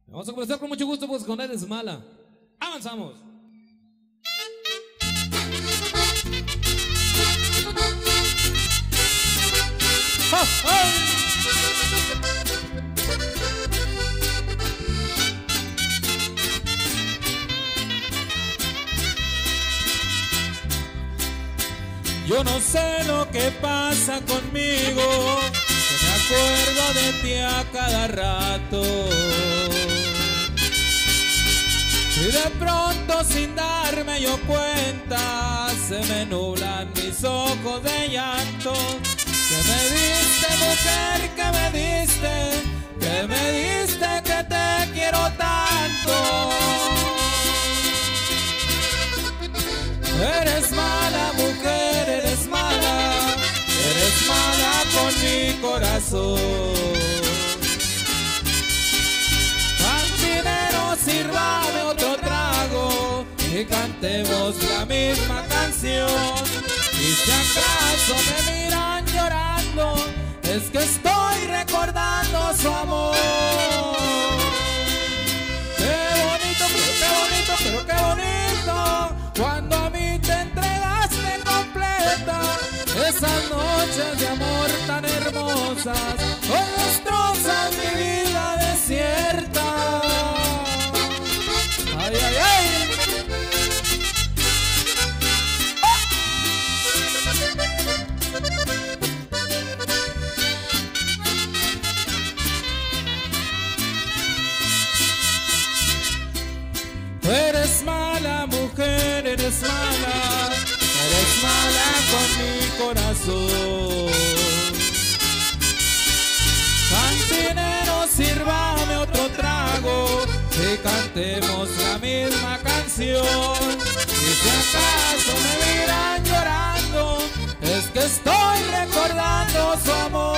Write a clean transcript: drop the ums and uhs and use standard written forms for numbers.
Vamos a comenzar con mucho gusto pues con Eres Mala. Avanzamos. ¡Oh, oh! Yo no sé lo que pasa conmigo, que me acuerdo de ti a cada rato. Y de pronto sin darme yo cuenta, se me nublan mis ojos de llanto. Que me diste, mujer, que me diste, que te quiero tanto. Eres mala, mujer, eres mala con mi corazón. Cantinero, sírvame otro trago y cantemos la misma canción. Y si acaso me miran llorando, es que estoy recordando su amor. Qué bonito, pero qué bonito, cuando a mí te entregaste completa. Esas noches de amor tan hermosas, hoy destrozan mi vida desierta. Ay, ay, ay. Eres mala, mujer, eres mala con mi corazón. Cantinero, sírvame otro trago y cantemos la misma canción. Y si acaso me miran llorando, es que estoy recordando su amor.